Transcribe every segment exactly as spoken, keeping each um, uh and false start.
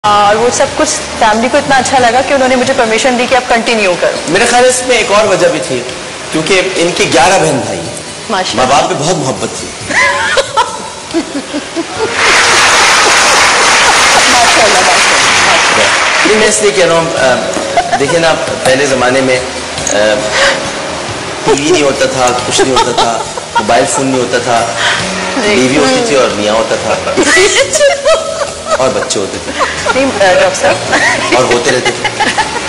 اور وہ سب کچھ فیملی کو اتنا اچھا لگا کہ انہوں نے مجھے پرمیشن دی کہ آپ کنٹینیو کرو. میرے خیال اس میں ایک اور وجہ بھی تھی کیونکہ ان کی گیارہ بہن بھائی ہیں, ماں باپ پہ بہت محبت تھی. میں اس لیے کہہ رہا ہوں, دیکھیں نا پہلے زمانے میں ٹی وی نہیں ہوتا تھا, کچھ نہیں ہوتا تھا, موبائل فون نہیں ہوتا تھا, بیوی ہوتی تھی اور میاں ہوتا تھا اور بچے ہوتے تھے ڈاکٹر صاحب اور ہوتے رہتے تھے.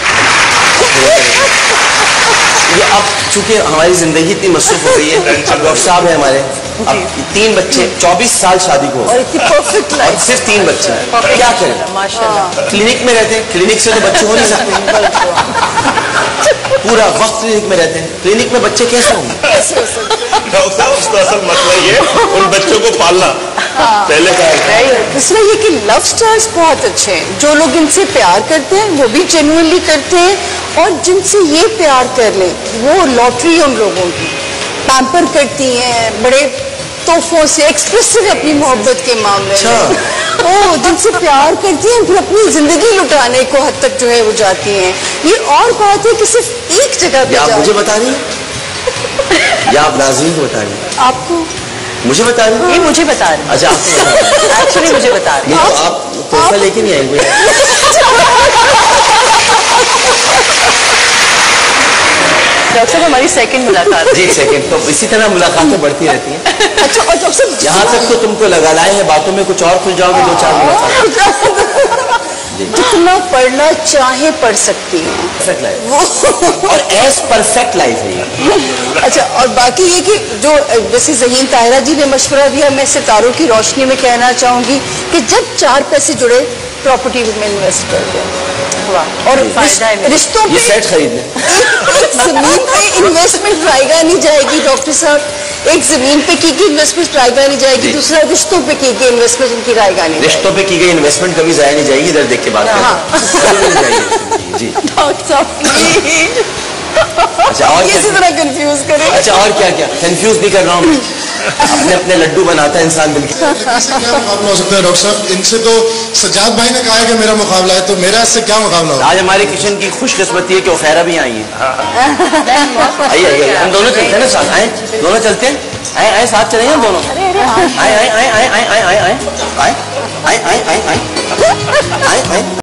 یہ اب چونکہ ہماری زندگی اتنی مصروف ہو گئی ہے, ڈاکٹر صاحب ہیں ہمارے, اب تین بچے, چوبیس سال شادی کو اور صرف تین بچے, کیا کریں؟ کلینک میں رہتے ہیں, کلینک سے تو بچے ہو نہیں سکتے, پورا وقت کلینک میں رہتے ہیں, کلینک میں بچے کیسے ہوں گے؟ ڈاکٹر صاحب اس کا اصل مسئلہ یہ ان بچوں کو پالنا پہلے کا ہے. دوسرا یہ کہ لو سٹارز بہت اچھے ہیں, جو لوگ ان سے پیار کرتے ہیں وہ بھی جینوئنلی کرتے ہیں, اور جن سے یہ پیار کر لیں وہ لاٹری ان لوگوں کی, پیمپر کرتی ہیں بڑے تحفوں سے, ایکسپریسو اپنی محبت کے معاملے میں, وہ جن سے پیار کرتی ہیں پھر اپنی زندگی لٹانے کو حد تک جو ہے وہ جاتی ہیں. یہ اور بات ہے کہ صرف ایک جگہ پہ آپ مجھے بتا رہی ہیں یا آپ ناظرین کو بتا رہی ہیں؟ آپ کو مجھے بتا رہی ہیں؟ یہ مجھے بتا رہے ہیں. اچھا آپ کو بتا رہی ہیں, ایکچولی مجھے بتا رہے ہیں. تو آپ تحفہ لے کے نہیں آئیں گے؟ ڈاکٹر صاحب ہماری سیکنڈ ملاقات. جی سیکنڈ, تو اسی طرح ملاقاتیں بڑھتی رہتی ہیں. اچھا, اور ڈاکٹر صاحب یہاں تک تو تم کو لگا لائے ہیں باتوں میں, کچھ اور کھل جاؤ گے دو چار ملاقات. جتنا پڑھنا چاہے پڑھ سکتی ہیں, پرفیکٹ لائف اور ایز پرفیکٹ لائف ہے یہ. اچھا, اور باقی یہ کہ جو جیسے ذہین طاہرہ جی نے مشورہ دیا, میں ستاروں کی روشنی میں کہنا چاہوں گی کہ جب چار پیسے جڑے پراپرٹی میں انویسٹ کر دیں, اور رشتوں یہ پہ سیٹ خرید لیں. ایک زمین پہ انویسٹمنٹ رائگاں نہیں جائے گی ڈاکٹر صاحب, ایک زمین پہ کی کی انویسٹمنٹ رائگاں نہیں جائے گی, دوسرا رشتوں پہ کی کی انویسٹمنٹ ان کی رائگاں نہیں جائے گی. رشتوں پہ کی گئی انویسٹمنٹ کبھی ضائع نہیں جائے گی, ادھر دیکھ کے بات کریں. جی ڈاکٹر صاحب اچھا, اور کسی طرح کنفیوز کریں. اچھا اور کیا کیا کنفیوز نہیں کر رہا ہوں, اپنے اپنے لڈو بناتا ہے انسان دل کے. کیا مقابلہ ہو سکتا ہے ڈاکٹر صاحب؟ ان سے تو سجاد بھائی نے کہا ہے کہ میرا مقابلہ ہے, تو میرا اس سے کیا مقابلہ ہوگا؟ آج ہمارے کچن کی خوش قسمتی ہے کہ وفیرہ بھی آئی ہیں. آئیے آئیے, ہم دونوں چلتے ہیں نا ساتھ, آئے دونوں چلتے ہیں, آئے آئے ساتھ چلیں گے ہم دونوں. آئے آئے آئے آئے آئے آئے آئے آئے آئے آئے آئے آئے آئے آئے